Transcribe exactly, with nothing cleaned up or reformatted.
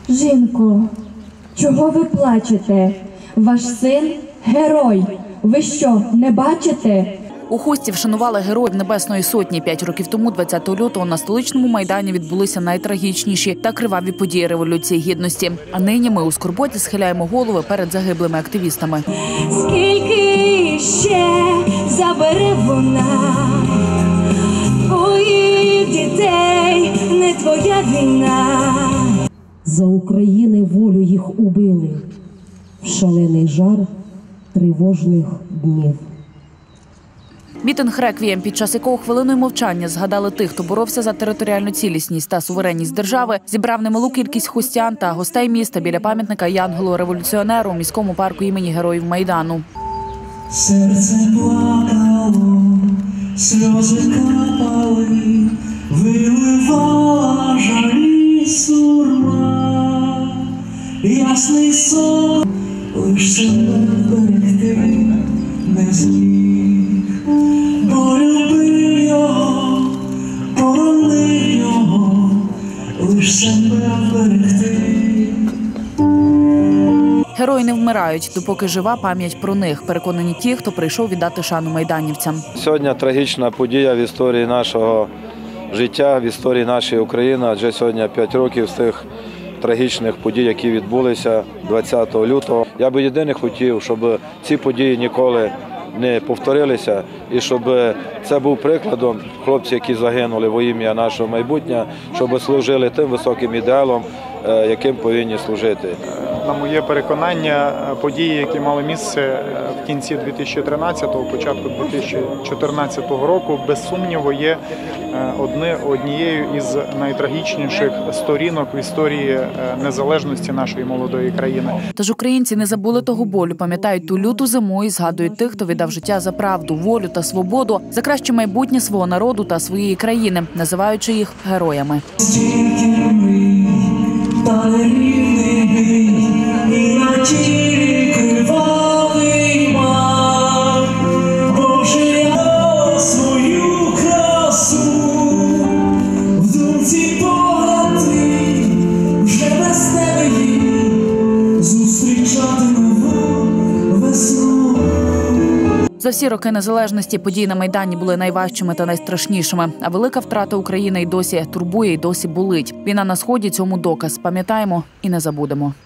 Жінко, чого ви плачете? Ваш син – герой. Ви що, не бачите? У Хусті вшанували Героїв Небесної Сотні. П'ять років тому, двадцятого лютого, на столичному Майдані відбулися найтрагічніші та криваві події Революції Гідності. А нині ми у скорботі схиляємо голови перед загиблими активістами. Скільки ще забере вона твоїх дітей, не твоя війна. За України волю їх убили в шалений жар тривожних днів. Мітинг «Реквієм», під час якого хвилиною мовчання згадали тих, хто боровся за територіальну цілісність та суверенність держави, зібрав немалу кількість хустян та гостей міста біля пам'ятника Янголу-революціонеру у міському парку імені Героїв Майдану. Серце плакало, сльози капали, виливала жалі сурма, ясний сон, лиш себе берегти не зміг, бо любив його, боронив його, лиш себе берегти. Герої не вмирають, допоки жива пам'ять про них, переконані ті, хто прийшов віддати шану майданівцям. Сьогодні трагічна подія в історії нашого життя, в історії нашої України, адже сьогодні п'ять років з тих трагічних подій, які відбулися двадцятого лютого. Я би єдине хотів, щоб ці події ніколи не повторилися і щоб це був прикладом хлопці, які загинули во ім'я нашого майбутнього, щоб служили тим високим ідеалом, яким повинні служити. На моє переконання, події, які мали місце в кінці дві тисячі тринадцятого, початку дві тисячі чотирнадцятого року, без сумніву, є однією із найтрагічніших сторінок в історії незалежності нашої молодої країни. Тож українці не забули того болю, пам'ятають ту люту зиму і згадують тих, хто віддав життя за правду, волю та свободу, за краще майбутнє свого народу та своєї країни, називаючи їх героями. Та нерівний бій, і на тілі кривавий мар. Боже, я свою красу в думці погляд твій, вже без тебе їм зустрічати нову весну. За всі роки незалежності події на Майдані були найважчими та найстрашнішими. А велика втрата України й досі турбує, і досі болить. Війна на Сході – цьому доказ. Пам'ятаємо і не забудемо.